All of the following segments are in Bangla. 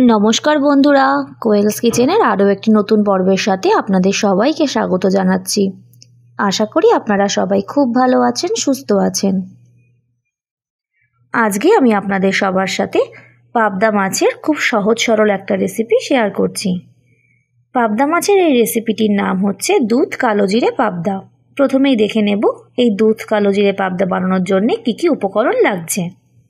নমস্কার বন্ধুরা, কোয়েলস কিচেনের আরও একটি নতুন পর্বের সাথে আপনাদের সবাইকে স্বাগত জানাচ্ছি। আশা করি আপনারা সবাই খুব ভালো আছেন, সুস্থ আছেন। আজকে আমি আপনাদের সবার সাথে পাবদা মাছের খুব সহজ সরল একটা রেসিপি শেয়ার করছি। পাবদা মাছের এই রেসিপিটির নাম হচ্ছে দুধ কালো জিরে পাবদা। প্রথমেই দেখে নেব এই দুধ কালো জিরে পাবদা বানানোর জন্য কী কী উপকরণ লাগছে।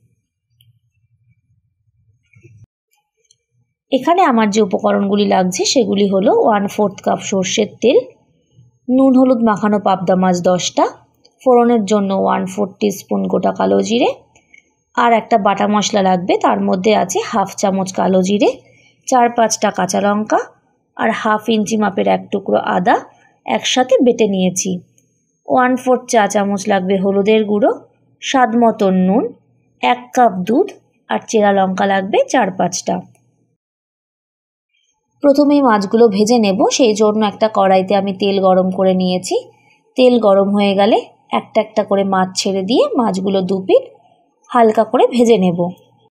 এখানে আমার যে উপকরণগুলি লাগছে সেগুলি হলো 1/4 কাপ সর্ষের তেল, নুন হলুদ মাখানো পাবদা মাছ 10টা, ফোড়নের জন্য 1/4 টিস্পুন গোটা কালো জিরে, আর একটা বাটা মশলা লাগবে। তার মধ্যে আছে 1/2 চামচ কালো জিরে, 4-5টা কাঁচা লঙ্কা আর 1/2 ইঞ্চি মাপের এক টুকরো আদা একসাথে বেটে নিয়েছি। 1/4 চা চামচ লাগবে হলুদের গুঁড়ো, স্বাদ মতন নুন, 1 কাপ দুধ আর চেরা লঙ্কা লাগবে 4-5টা। প্রথমেই মাছগুলো ভেজে নেব, সেই জন্য একটা কড়াইতে আমি তেল গরম করে নিয়েছি। তেল গরম হয়ে গেলে একটা একটা করে মাছ ছেড়ে দিয়ে মাছগুলো 2 পিঠ হালকা করে ভেজে নেব।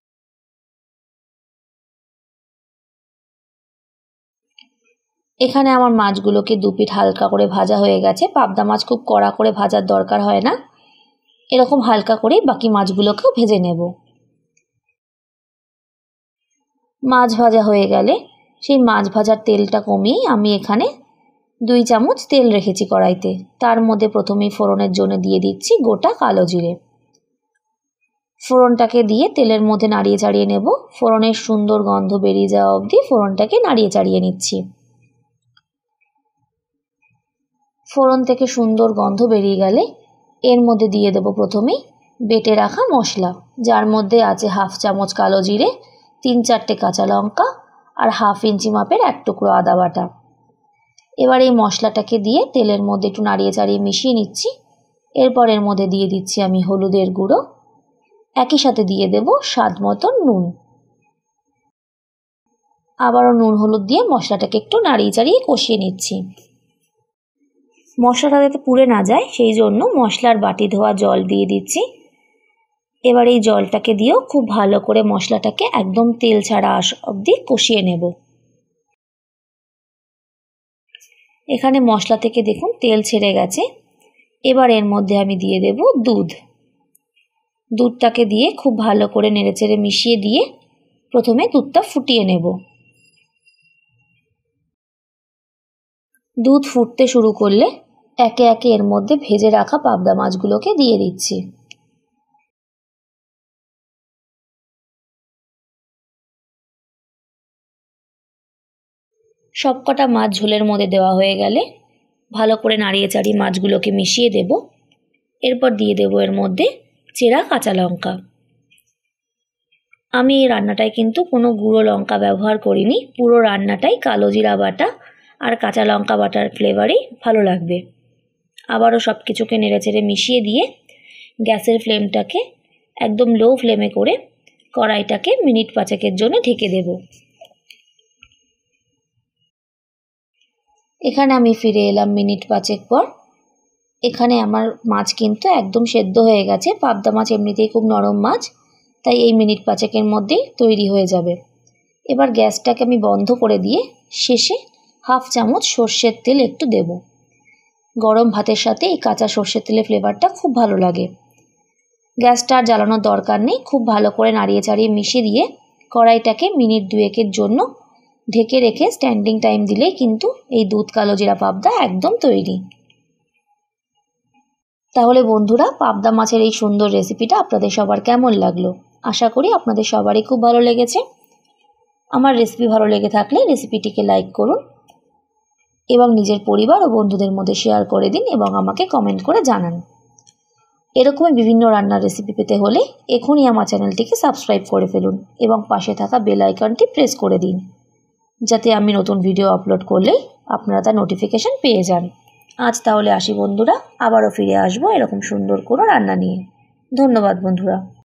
এখানে আমার মাছগুলোকে 2 পিঠ হালকা করে ভাজা হয়ে গেছে। পাবদা মাছ খুব কড়া করে ভাজার দরকার হয় না, এরকম হালকা করেই বাকি মাছগুলোকেও ভেজে নেব। মাছ ভাজা হয়ে গেলে সেই মাছ ভাজার তেলটা কমিয়ে আমি এখানে 2 চামচ তেল রেখেছি কড়াইতে। তার মধ্যে প্রথমেই ফোড়নের জন্য দিয়ে দিচ্ছি গোটা কালো জিরে। ফোড়নটাকে দিয়ে তেলের মধ্যে নাড়িয়ে চাড়িয়ে নেব। ফোড়নের সুন্দর গন্ধ বেরিয়ে যাওয়া অবধি ফোড়নটাকে নাড়িয়ে চাড়িয়ে নিচ্ছি। ফোড়ন থেকে সুন্দর গন্ধ বেরিয়ে গেলে এর মধ্যে দিয়ে দেব প্রথমেই বেটে রাখা মশলা, যার মধ্যে আছে 1/2 চামচ কালো জিরে, 3-4টে কাঁচা লঙ্কা আর 1/2 ইঞ্চি মাপের এক টুকরো আদা বাটা। এবার এই মশলাটাকে দিয়ে তেলের মধ্যে একটু নাড়িয়ে চাড়িয়ে মিশিয়ে নিচ্ছি। এরপর এর মধ্যে দিয়ে দিচ্ছি আমি হলুদের গুঁড়ো, একই সাথে দিয়ে দেব স্বাদ মতন নুন। আবারও নুন হলুদ দিয়ে মশলাটাকে একটু নাড়িয়ে চাড়িয়ে কষিয়ে নিচ্ছি। মশলাটা যাতে পুড়ে না যায় সেই জন্য মশলার বাটি ধোয়া জল দিয়ে দিচ্ছি। এবার এই জলটাকে দিয়েও খুব ভালো করে মশলাটাকে একদম তেল ছাড়া আসা অবধি কষিয়ে নেব। এখানে মশলা থেকে দেখুন তেল ছেড়ে গেছে। এবার এর মধ্যে আমি দিয়ে দেব দুধ। দুধটাকে দিয়ে খুব ভালো করে নেড়েচেড়ে মিশিয়ে দিয়ে প্রথমে দুধটা ফুটিয়ে নেব। দুধ ফুটতে শুরু করলে একে একে এর মধ্যে ভেজে রাখা পাবদা মাছগুলোকে দিয়ে দিচ্ছি। সবকটা মাছ ঝোলের মধ্যে দেওয়া হয়ে গেলে ভালো করে নাড়িয়ে চাড়িয়ে মাছগুলোকে মিশিয়ে দেব। এরপর দিয়ে দেব এর মধ্যে চেরা কাঁচা লঙ্কা। আমি এই রান্নাটায় কিন্তু কোনো গুঁড়ো লঙ্কা ব্যবহার করিনি, পুরো রান্নাটাই কালো জিরা বাটা আর কাঁচা লঙ্কা বাটার ফ্লেভারেই ভালো লাগবে। আবারও সব কিছুকে নেড়েচেড়ে মিশিয়ে দিয়ে গ্যাসের ফ্লেমটাকে একদম লো ফ্লেমে করে কড়াইটাকে মিনিট 5 জন্য ঢেকে দেব। এখানে আমি ফিরে এলাম মিনিট 5 পর। এখানে আমার মাছ কিন্তু একদম সেদ্ধ হয়ে গেছে। পাবদা মাছ এমনিতেই খুব নরম মাছ, তাই এই মিনিট 5 মধ্যেই তৈরি হয়ে যাবে। এবার গ্যাসটাকে আমি বন্ধ করে দিয়ে শেষে 1/2 চামচ সর্ষের তেল একটু দেব। গরম ভাতের সাথে এই কাঁচা সর্ষের তেলের ফ্লেভারটা খুব ভালো লাগে। গ্যাসটা আর জ্বালানোর দরকার নেই, খুব ভালো করে নাড়িয়ে চাড়িয়ে মিশিয়ে দিয়ে কড়াইটাকে মিনিট 2 জন্য ঢেকে রেখে স্ট্যান্ডিং টাইম দিলেই কিন্তু এই দুধ কালো জিরা পাবদা একদম তৈরি। তাহলে বন্ধুরা, পাবদা মাছের এই সুন্দর রেসিপিটা আপনাদের সবার কেমন লাগলো? আশা করি আপনাদের সবারই খুব ভালো লেগেছে। আমার রেসিপি ভালো লেগে থাকলে রেসিপিটিকে লাইক করুন এবং নিজের পরিবার ও বন্ধুদের মধ্যে শেয়ার করে দিন এবং আমাকে কমেন্ট করে জানান। এরকমই বিভিন্ন রান্নার রেসিপি পেতে হলে এখনই আমার চ্যানেলটিকে সাবস্ক্রাইব করে ফেলুন এবং পাশে থাকা বেল আইকনটি প্রেস করে দিন, যাতে আমি নতুন ভিডিও আপলোড করলেই আপনারা তার নোটিফিকেশান পেয়ে যান। আজ তাহলে আসি বন্ধুরা, আবারও ফিরে আসবো এরকম সুন্দর কোনো রান্না নিয়ে। ধন্যবাদ বন্ধুরা।